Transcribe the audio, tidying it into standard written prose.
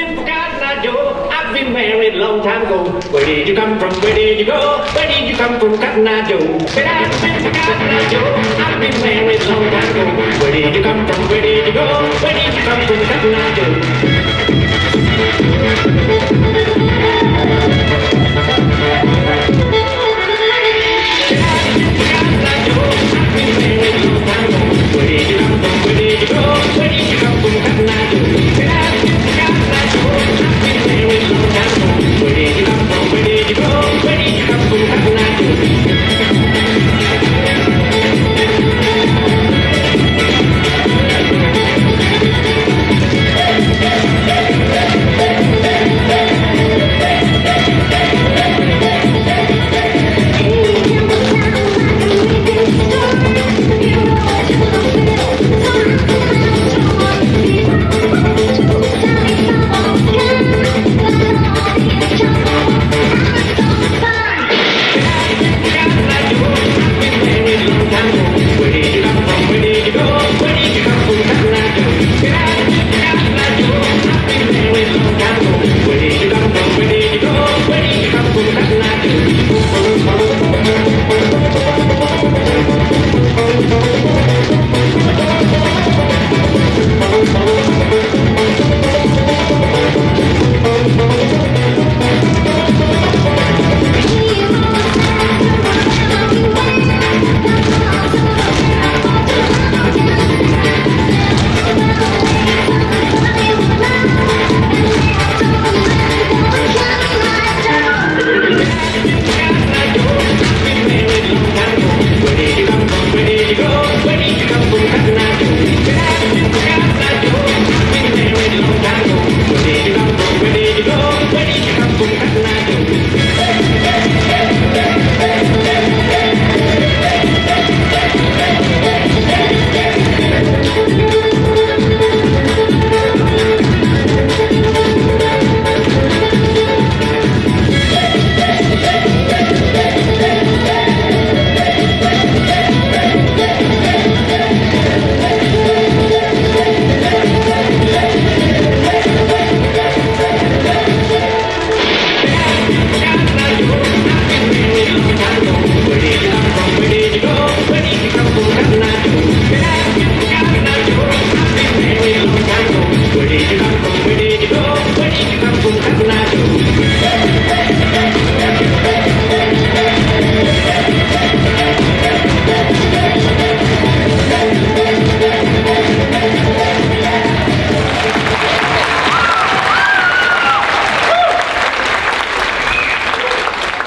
been for Cotton Eye Joe? I've been married a long time ago. Where did you come from? Where did you go? Where did you come from, Cotton Eye Joe? But I've been for Cotton Eye Joe. I've been married a long time ago. Where did you come from? Where did you go? Where did you come from, Cotton Eye Joe?